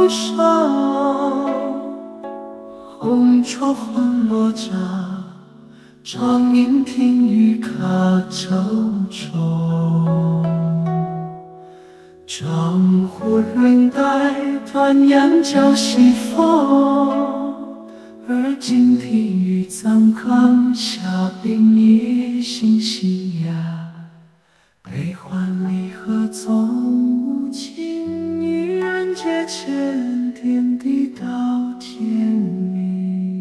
上，红烛昏落着，长阴听雨卡舟中。江湖人待断阳角西风，而今听雨残康下冰一心心呀。悲欢离合总无情，一人阶前天地到天明。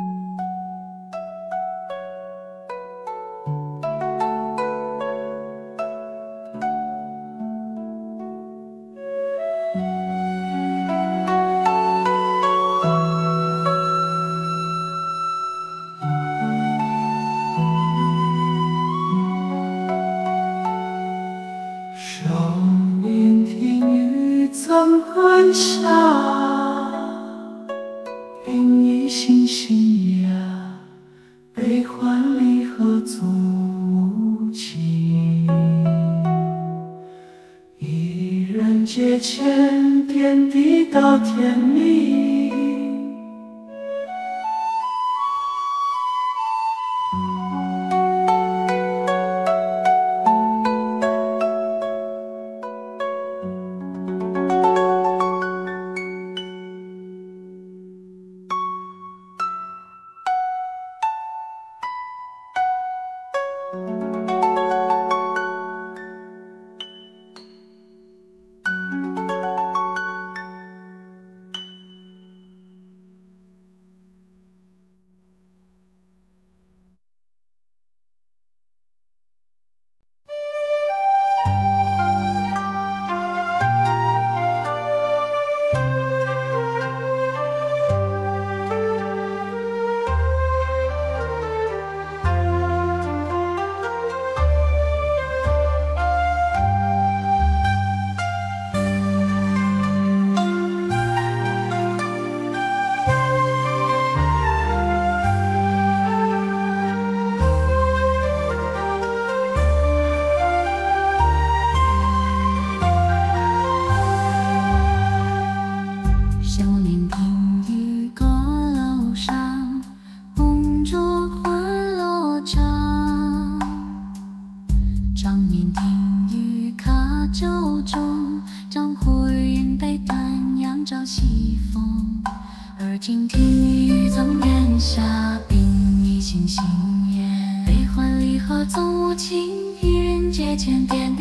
少年听雨残寒下，云一心心呀，悲欢离合总无情。一人阶前天地到天明。 今听雨赠檐下，冰一心心烟。悲欢离合总无情，一人阶前点